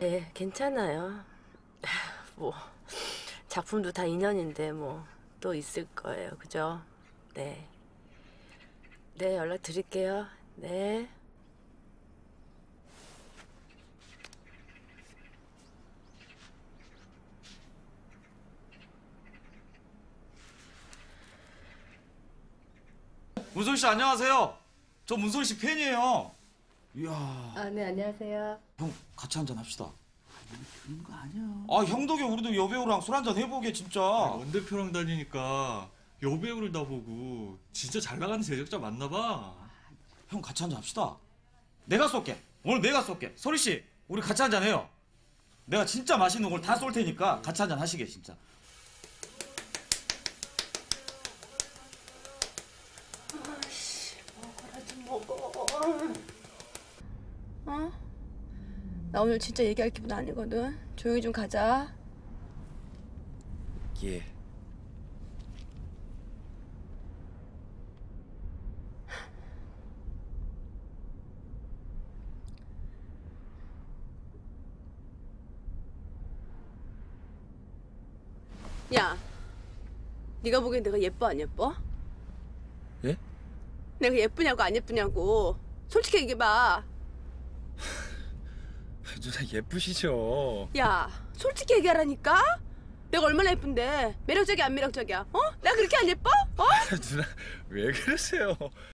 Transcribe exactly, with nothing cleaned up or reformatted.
네, 괜찮아요. 뭐 작품도 다 인연인데 뭐 또 있을 거예요, 그죠? 네. 네, 연락 드릴게요. 네. 문솔 씨 안녕하세요. 저 문솔 씨 팬이에요. 이야. 아, 네, 안녕하세요. 형 같이 한잔 합시다. 그런 거 아니야. 아 형 덕에 우리도 여배우랑 술 한잔 해보게 진짜. 원 대표랑 다니니까 여배우를 다 보고 진짜 잘 나가는 제작자 맞나 봐. 형 같이 한잔 합시다. 내가 쏠게. 오늘 내가 쏠게. 소리 씨 우리 같이 한잔 해요. 내가 진짜 맛있는 걸 다 쏠 테니까 같이 한잔 하시게 진짜. 아씨, 먹어라 좀 먹어. 어? 나 오늘 진짜 얘기할 기분 아니거든. 조용히 좀 가자. 예. 야, 네가 보기엔 내가 예뻐 안 예뻐? 예? 내가 예쁘냐고 안 예쁘냐고 솔직히 얘기해봐. 누나 예쁘시죠? 야, 솔직히 얘기하라니까? 내가 얼마나 예쁜데 매력적이야 안 매력적이야? 어? 내가 그렇게 안 예뻐? 어? 누나 왜 그러세요?